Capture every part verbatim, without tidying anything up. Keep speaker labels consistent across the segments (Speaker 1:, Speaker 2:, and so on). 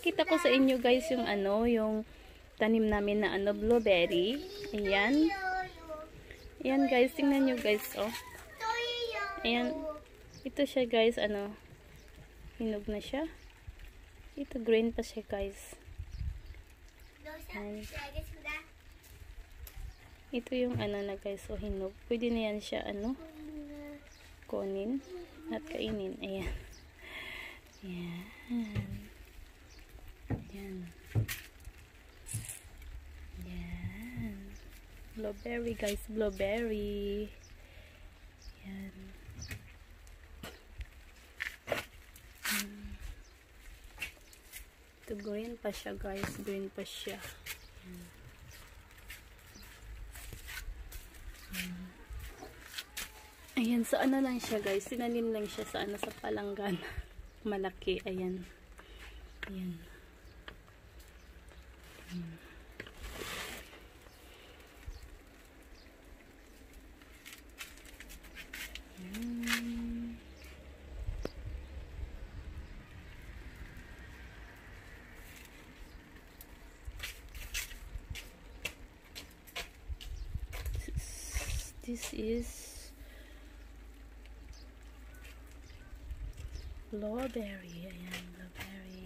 Speaker 1: ipapakita ko sa inyo guys yung ano, yung tanim namin na ano, blueberry. Ayan. Ayan guys, tingnan nyo guys, oh. Ayan. Ito siya guys, ano, hinog na siya. Ito green pa siya guys. Ayan. Ito yung ano na guys, so hinog. Pwede na yan siya, ano, kunin at kainin. Ayan. Ayan. Ayan. Ayan. Blueberry guys, blueberry. Ayan. Hmm. Ito green pa siya guys, green pa siya. Ayan. Ayan. Ayan, so ano lang siya guys, sinanim lang siya sa ano, sa palanggan. Malaki, ayan. Ayan. Ayan. Ayan. This is blueberry. Ayan, blueberry.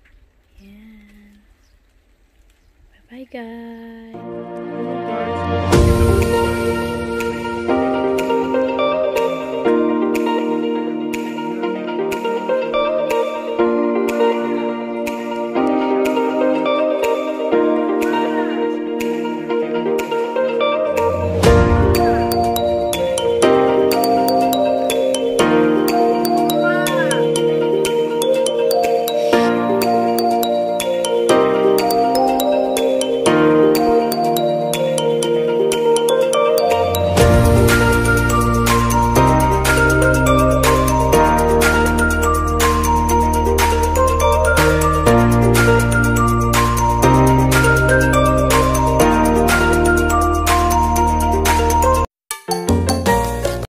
Speaker 1: Ayan. Bye bye guys.